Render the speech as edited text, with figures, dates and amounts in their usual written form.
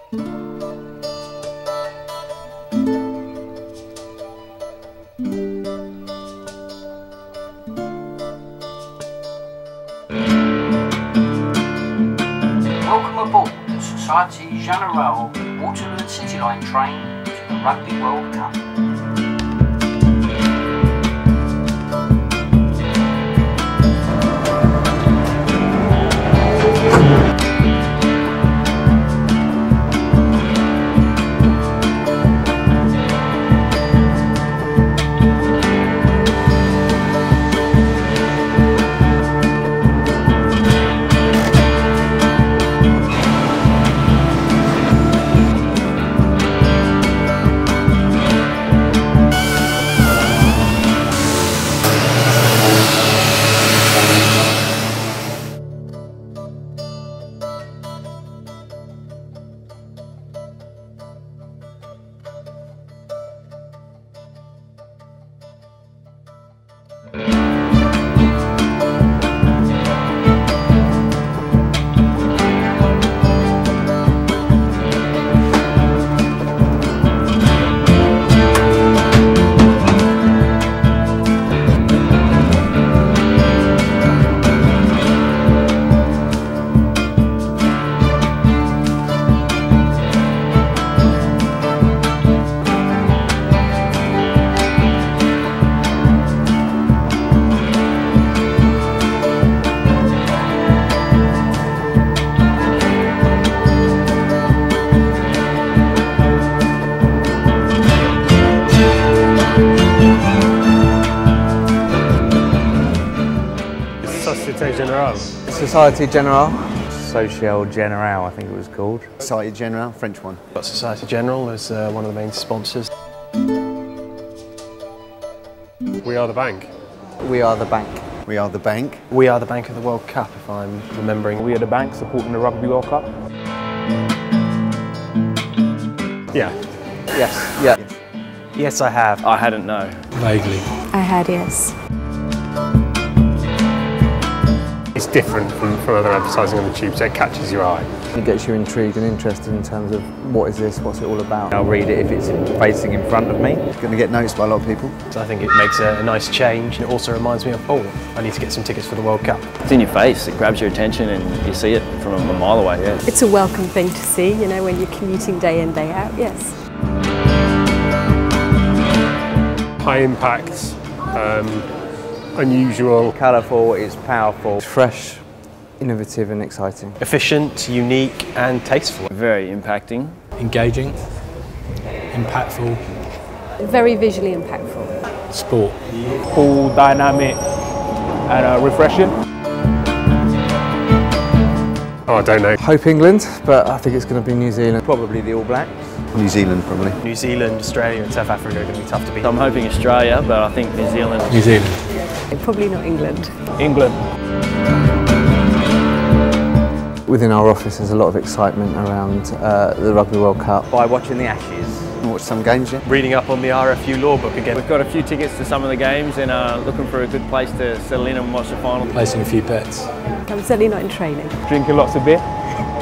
Welcome aboard the Société Générale Waterloo City Line train to the Rugby World Cup. Société Générale. Société Générale. Société Générale, I think it was called. Société Générale, French one. Got Société Générale as one of the main sponsors. We are the bank. We are the bank. We are the bank. We are the bank of the World Cup, if I'm remembering. We are the bank supporting the Rugby World Cup. Yeah. Yes. Yeah. Yes, I have. I hadn't, no. Vaguely. I had, yes. It's different from other advertising on the tube, so it catches your eye. It gets you intrigued and interested in terms of what is this, what's it all about. I'll read it if it's facing in front of me. It's going to get noticed by a lot of people. So I think it makes a nice change. It also reminds me of, oh, I need to get some tickets for the World Cup. It's in your face, it grabs your attention and you see it from a mile away, yeah. It's a welcome thing to see, you know, when you're commuting day in, day out, yes. High impact, unusual. Colourful, it's powerful. It's fresh, innovative and exciting. Efficient, unique and tasteful. Very impacting. Engaging. Impactful. Very visually impactful. Sport. Cool, dynamic and refreshing. Oh, I don't know. Hope England, but I think it's going to be New Zealand. Probably the All Blacks. New Zealand, probably. New Zealand, Australia and South Africa are going to be tough to beat. I'm hoping Australia, but I think New Zealand. New Zealand. Probably not England. England. Within our office there's a lot of excitement around the Rugby World Cup. By watching the Ashes. Watch some games yet? Reading up on the RFU law book again. We've got a few tickets to some of the games and looking for a good place to settle in and watch the final. Placing a few bets. I'm certainly not in training. Drinking lots of beer.